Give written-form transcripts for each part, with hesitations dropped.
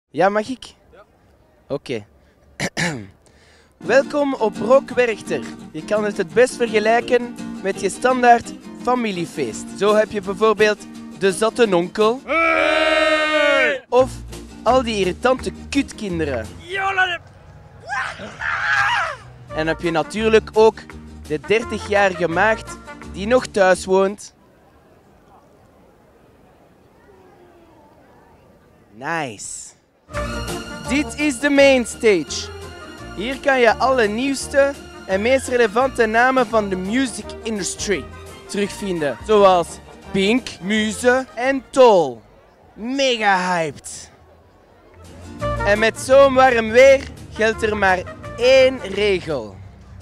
Ja, mag ik? Ja. Oké. Welkom op Rock Werchter. Je kan het best vergelijken met je standaard familiefeest. Zo heb je bijvoorbeeld de zatte onkel. Hey! Of al die irritante kutkinderen. En heb je natuurlijk ook de 30-jarige maagd die nog thuis woont. Nice. Dit is de mainstage. Hier kan je alle nieuwste en meest relevante namen van de music industry terugvinden. Zoals Pink, Muze en Tool. Mega hyped. En met zo'n warm weer geldt er maar één regel.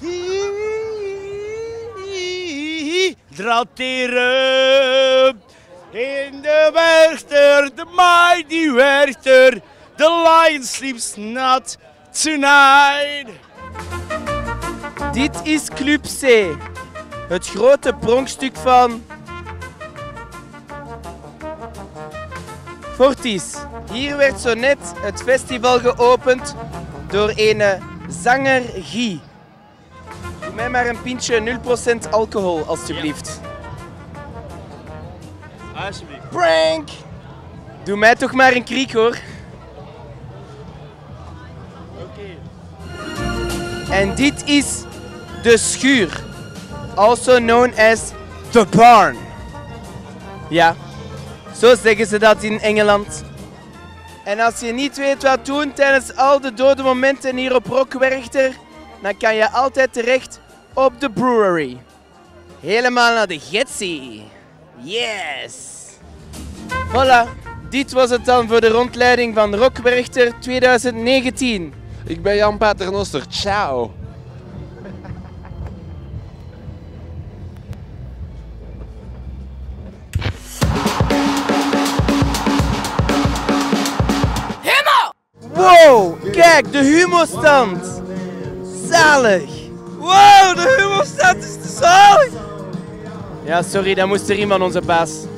Dratteren in de Werchter, de mighty Werchter. The lion sleeps not tonight. Dit is Club C, het grote pronkstuk van Fortis. Hier werd zo net het festival geopend door een zanger Guy. Doe mij maar een pintje 0% alcohol, alstublieft. Ja. Alsjeblieft. Prank! Doe mij toch maar een kriek, hoor. En dit is de schuur, also known as the barn. Ja, zo zeggen ze dat in Engeland. En als je niet weet wat doen tijdens al de dode momenten hier op Rock Werchter, dan kan je altijd terecht op de brewery. Helemaal naar de Getsie. Yes! Voilà, dit was het dan voor de rondleiding van Rock Werchter 2019. Ik ben Jan Paternoster. Ciao. Wow, kijk, de humostand. Zalig. Wow, de humorstand is te zalig. Ja, sorry, dat moest er iemand onze baas.